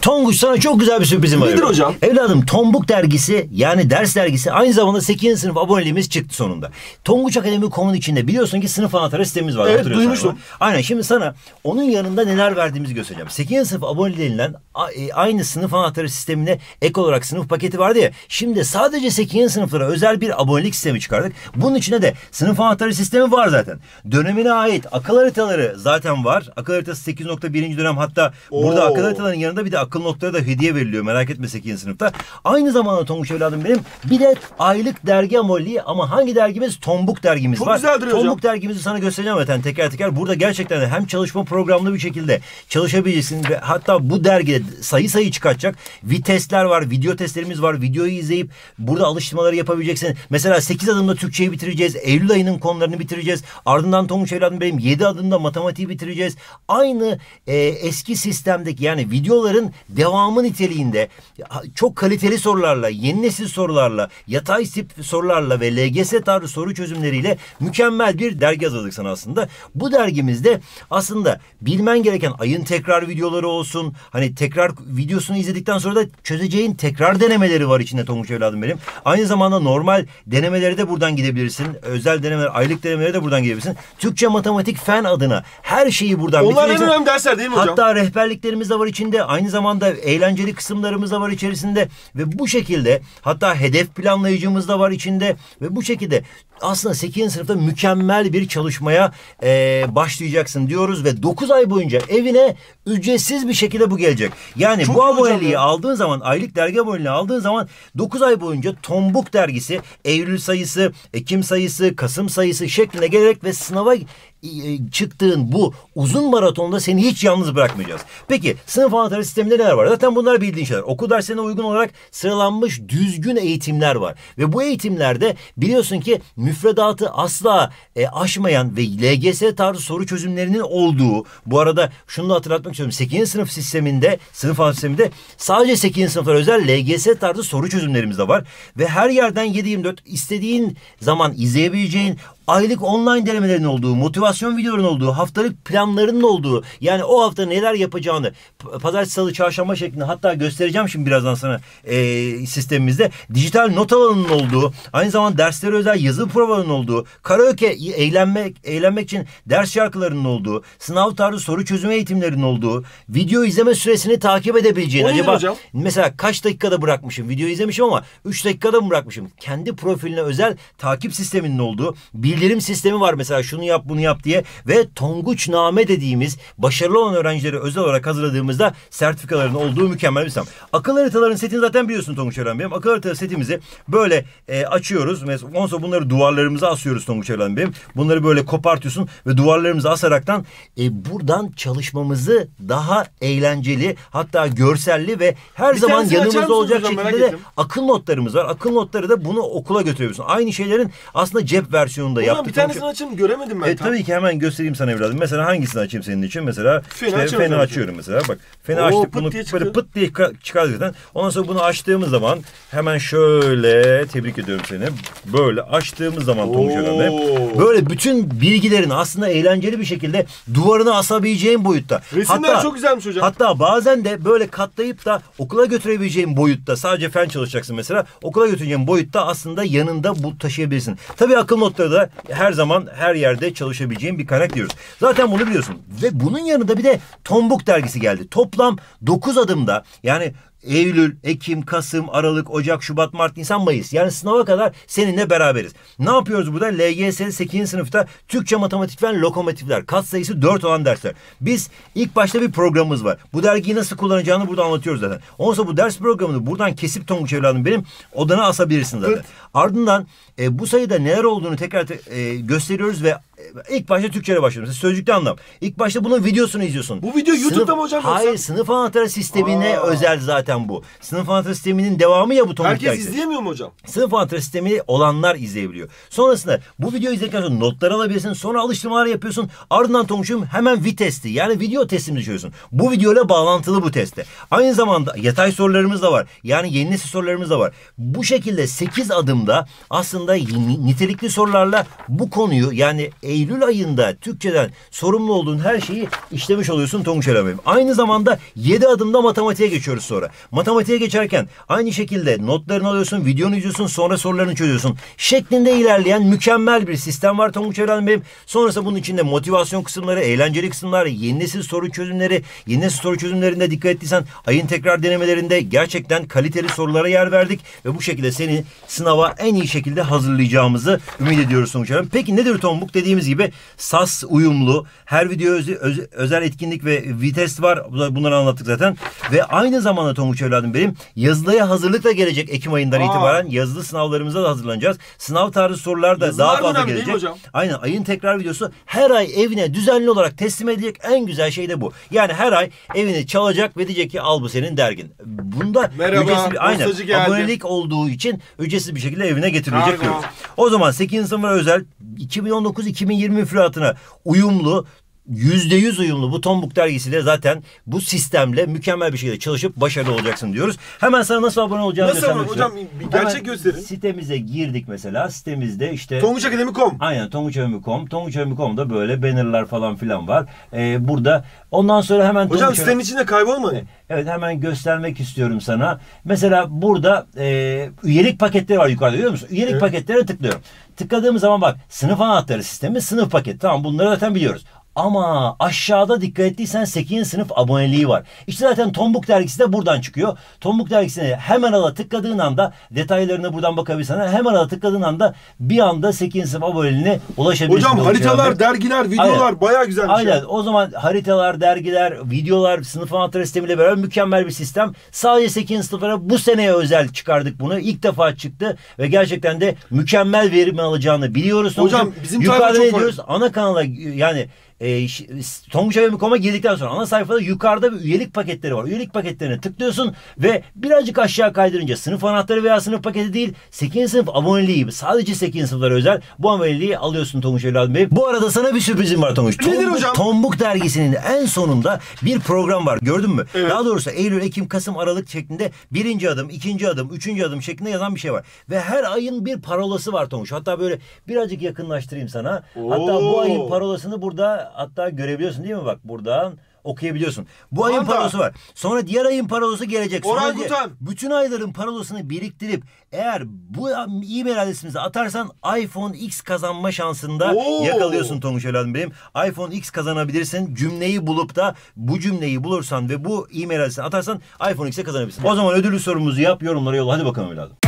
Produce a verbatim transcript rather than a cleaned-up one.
Tonguç, sana çok güzel bir sürprizim var. Nedir hocam? Evladım, Tombuk dergisi, yani ders dergisi, aynı zamanda sekizinci sınıf aboneliğimiz çıktı sonunda. Tonguç Akademi nokta com'un içinde biliyorsun ki sınıf anahtarı sistemimiz var. Evet, duymuştum. Aynen, şimdi sana onun yanında neler verdiğimizi göstereceğim. sekizinci sınıf aboneliğinden aynı sınıf anahtarı sistemine ek olarak sınıf paketi vardı ya. Şimdi sadece sekizinci sınıflara özel bir abonelik sistemi çıkardık. Bunun içine de sınıf anahtarı sistemi var zaten. Dönemine ait akıl haritaları zaten var. Akıl haritası sekiz nokta birinci dönem, hatta Oo. burada akıl haritalarının yanında bir de akıl notları da hediye veriliyor. Merak etme sekizinci sınıfta. Aynı zamanda Tonguç evladım benim bir de aylık dergi aboneliği, ama hangi dergimiz? Tombuk dergimiz Çok var. güzeldir Tombuk hocam. dergimizi sana göstereceğim zaten teker teker. Burada gerçekten de hem çalışma programlı bir şekilde çalışabileceksin ve hatta bu dergide sayı sayı çıkartacak vitesler var, video testlerimiz var. Videoyu izleyip burada alıştırmaları yapabileceksin. Mesela sekiz adımda Türkçeyi bitireceğiz. Eylül ayının konularını bitireceğiz. Ardından Tonguç evladım benim yedi adımda matematiği bitireceğiz. Aynı e, eski sistemdeki, yani videoların devamı niteliğinde çok kaliteli sorularla, yeni nesil sorularla, yatay tip sorularla ve L G S tarzı soru çözümleriyle mükemmel bir dergi hazırladık sana aslında. Bu dergimizde aslında bilmen gereken ayın tekrar videoları olsun. Hani tekrar videosunu izledikten sonra da çözeceğin tekrar denemeleri var içinde Tonguç evladım benim. Aynı zamanda normal denemeleri de buradan gidebilirsin. Özel denemeler, aylık denemeleri de buradan gidebilirsin. Türkçe, matematik, fen adına her şeyi buradan Onlar bitireceksin. en önemli dersler değil mi hocam? Hatta rehberliklerimiz de var içinde. Aynı zamanda eğlenceli kısımlarımız da var içerisinde. Ve bu şekilde hatta hedef planlayıcımız da var içinde. Ve bu şekilde aslında sekizinci sınıfta mükemmel bir çalışmaya e, başlayacaksın diyoruz. Ve dokuz ay boyunca evine ücretsiz bir şekilde bu gelecek. Yani Çok bu iyi aboneliği hocam aldığın zaman, aylık dergi aboneliğini aldığın zaman dokuz ay boyunca Tombuk dergisi Eylül sayısı, Ekim sayısı, Kasım sayısı şeklinde gelerek ve sınava çıktığın bu uzun maratonda seni hiç yalnız bırakmayacağız. Peki sınıf anahtarı sisteminde neler var? Zaten bunlar bildiğin şeyler. Okul derslerine uygun olarak sıralanmış düzgün eğitimler var. Ve bu eğitimlerde biliyorsun ki müfredatı asla e, aşmayan ve L G S tarzı soru çözümlerinin olduğu, bu arada şunu da hatırlatmak istiyorum. sekizinci sınıf sisteminde, sınıf anahtarı sisteminde sadece sekizinci sınıflar özel L G S tarzı soru çözümlerimiz de var. Ve her yerden yedi yirmi dört istediğin zaman izleyebileceğin, aylık online denemelerin olduğu, motivasyon videolarının olduğu, haftalık planlarının olduğu, yani o hafta neler yapacağını pazartesi, salı, çarşamba şeklinde, hatta göstereceğim şimdi birazdan sana e, sistemimizde, dijital not alanının olduğu, aynı zamanda derslere özel yazı provalarının olduğu, karaoke, eğlenmek, eğlenmek için ders şarkılarının olduğu, sınav tarzı soru çözümü eğitimlerinin olduğu, video izleme süresini takip edebileceğin. Acaba hocam? Mesela kaç dakikada bırakmışım? Video izlemişim ama üç dakikada mı bırakmışım? Kendi profiline özel takip sisteminin olduğu, bildirim sistemi var mesela, şunu yap bunu yap diye. Ve Tonguçname dediğimiz, başarılı olan öğrencileri özel olarak hazırladığımızda sertifikaların olduğu mükemmel bir sistem. Akıl haritaların setini zaten biliyorsun Tonguç Öğren benim. Akıl haritaları setimizi böyle e, açıyoruz. Mesela ondan sonra bunları duvarlarımıza asıyoruz Tonguç Öğren benim. Bunları böyle kopartıyorsun ve duvarlarımıza asaraktan e, buradan çalışmamızı daha eğlenceli, hatta görselli ve her bir zaman yanımızda olacak hocam, şekilde de akıl notlarımız var. Akıl notları da bunu okula götürüyorsun. Aynı şeylerin aslında cep versiyonunda yaptık. Bir tanesini açayım, göremedim ben. E, tabii ki hemen göstereyim sana evladım. Mesela hangisini açayım senin için? Mesela feni, işte, feni açıyorum mesela. Bak, feni Oo, açtık, pıt bunu diye böyle pıt diye çıkardık zaten. Ondan sonra bunu açtığımız zaman hemen şöyle, tebrik ediyorum seni. Böyle açtığımız zaman Tonguç Öğren'de böyle bütün bilgilerin aslında eğlenceli bir şekilde duvarına asabileceğin boyutta. Resimler hatta, çok güzelmiş hocam. Hatta bazen de böyle katlayıp da okula götürebileceğin boyutta, sadece fen çalışacaksın mesela, okula götüreceğin boyutta aslında yanında bu taşıyabilirsin. Tabii akıl notları da her zaman her yerde çalışabileceğin bir kaynak diyoruz. Zaten bunu biliyorsun. Ve bunun yanında bir de Tombuk dergisi geldi. Toplam dokuz adımda, yani Eylül, Ekim, Kasım, Aralık, Ocak, Şubat, Mart, Nisan, Mayıs. Yani sınava kadar seninle beraberiz. Ne yapıyoruz burada? L G S sekizinci sınıfta Türkçe, matematik, fen, lokomotifler. Katsayısı dört olan dersler. Biz ilk başta bir programımız var. Bu dergiyi nasıl kullanacağını burada anlatıyoruz zaten. Ondan sonra bu ders programını buradan kesip Tonguç evladım benim odana asabilirsin zaten. Evet. Ardından e, bu sayıda neler olduğunu tekrar te, e, gösteriyoruz ve e, ilk başta Türkçe'ye başlıyoruz. Sözlükte anlam. İlk başta bunun videosunu izliyorsun. Bu video Sınıf, YouTube'da mı hocam? Hayır, yoksa? sınıf anahtarı sistemine Aa. özel zaten bu. Sınıf anahtarı sisteminin devamı ya bu Tonguç Herkes dergisi. izleyemiyor mu hocam? Sınıf anahtarı sistemi olanlar izleyebiliyor. Sonrasında bu videoyu izledikten sonra notlar alabilirsin. Sonra alıştırmalar yapıyorsun. Ardından Tonguç'um hemen vitesti, yani video testini düşüyorsun. Bu videoyla bağlantılı bu testte. Aynı zamanda yatay sorularımız da var. Yani yeni nesil sorularımız da var. Bu şekilde sekiz adımda aslında nitelikli sorularla bu konuyu, yani Eylül ayında Türkçeden sorumlu olduğun her şeyi işlemiş oluyorsun Tonguç Eren. Aynı zamanda yedi adımda matematiğe geçiyoruz sonra. Matematiğe geçerken aynı şekilde notlarını alıyorsun, videonu izliyorsun, sonra sorularını çözüyorsun. Şeklinde ilerleyen mükemmel bir sistem var Tonguç Eren Bey'im. Sonrasında bunun içinde motivasyon kısımları, eğlenceli kısımlar, yeni nesil soru çözümleri, yeni nesil soru çözümlerinde dikkat ettiysen ayın tekrar denemelerinde gerçekten kaliteli sorulara yer verdik ve bu şekilde seni sınava en iyi şekilde hazırlayacağımızı ümit ediyoruz Tonguç Eren. Peki nedir tombuk? Dediğimiz gibi S A S uyumlu, her video öz, öz, özel etkinlik ve vites var. Bunları anlattık zaten. Ve aynı zamanda Tonguç evladım benim yazılıya hazırlıkla gelecek Ekim ayından Aa. itibaren yazılı sınavlarımıza da hazırlanacağız. Sınav tarzı sorular da Yazılar daha fazla gelecek. Aynen, ayın tekrar videosu her ay evine düzenli olarak teslim edilecek en güzel şey de bu. Yani her ay evini çalacak ve diyecek ki al bu senin dergin. Bunda Merhaba, ücretsiz, aynen, abonelik olduğu için ücretsiz bir şekilde evine getirilecek diyoruz. O zaman sekizinci sınıfa özel iki bin on dokuz iki bin yirmi müfredatına uyumlu, yüzde yüz uyumlu bu Tombuk dergisiyle zaten bu sistemle mükemmel bir şekilde çalışıp başarılı olacaksın diyoruz. Hemen sana nasıl abone olacağını nasıl göstermek hocam? Bir gerçek Hemen gösterin. Sitemize girdik mesela. Sitemizde işte tonguç akademi nokta com. Aynen, tonguç akademi nokta com. tonguç akademi nokta com'da böyle bannerlar falan filan var. Ee, burada ondan sonra hemen hocam Tonguç sitenin içinde kaybolmayın. Evet, hemen göstermek istiyorum sana. Mesela burada e, üyelik paketleri var yukarıda, görüyor musun? Üyelik evet. paketlerine tıklıyorum. Tıkladığım zaman bak, sınıf anahtarı sistemi, sınıf paketi. Tamam, bunları zaten biliyoruz. Ama aşağıda dikkat ettiysen sekizinci sınıf aboneliği var. İşte zaten Tombuk dergisi de buradan çıkıyor. Tombuk dergisine hemen ala tıkladığın anda, detaylarına buradan bakabilirsen, hemen ala tıkladığın anda bir anda sekizinci sınıf aboneliğine ulaşabilirsin. Hocam haritalar, yani dergiler, videolar Aynen. bayağı güzel bir Aynen. şey. O zaman haritalar, dergiler, videolar, sınıf anahtarı sistemiyle beraber mükemmel bir sistem. Sadece sekizinci sınıflara bu seneye özel çıkardık bunu. İlk defa çıktı ve gerçekten de mükemmel verim alacağını biliyoruz. Hocam, hocam bizim yukarıda ne diyoruz? Ana kanala, yani E, tonguç akademi nokta com'a girdikten sonra ana sayfada yukarıda bir üyelik paketleri var. Üyelik paketlerine tıklıyorsun ve birazcık aşağı kaydırınca sınıf anahtarı veya sınıf paketi değil, sekizinci sınıf aboneliği gibi, sadece sekizinci sınıflara özel bu aboneliği alıyorsun Tonguç evladım benim. Bu arada sana bir sürprizim var Tonguç. Nedir Tombuk, hocam? Tombuk dergisinin en sonunda bir program var. Gördün mü? Evet. Daha doğrusu Eylül, Ekim, Kasım, Aralık şeklinde birinci adım, ikinci adım, üçüncü adım şeklinde yazan bir şey var. Ve her ayın bir parolası var Tonguç. Hatta böyle birazcık yakınlaştırayım sana. Oo. Hatta bu ayın parolasını burada hatta görebiliyorsun değil mi? Bak, buradan okuyabiliyorsun. Bu ayın Anda. parolası var. Sonra diğer ayın parolası gelecek. Sonra Orhan diye, Kutan. bütün ayların parolasını biriktirip eğer bu e-mail adresimize atarsan iPhone X kazanma şansında Oo. yakalıyorsun Tonguç evladım benim. iPhone X kazanabilirsin. Cümleyi bulup da bu cümleyi bulursan ve bu e-mail adresine atarsan iPhone X'e kazanabilirsin. O zaman ödüllü sorumuzu yap, yorumlara yolla. Hadi bakalım evladım.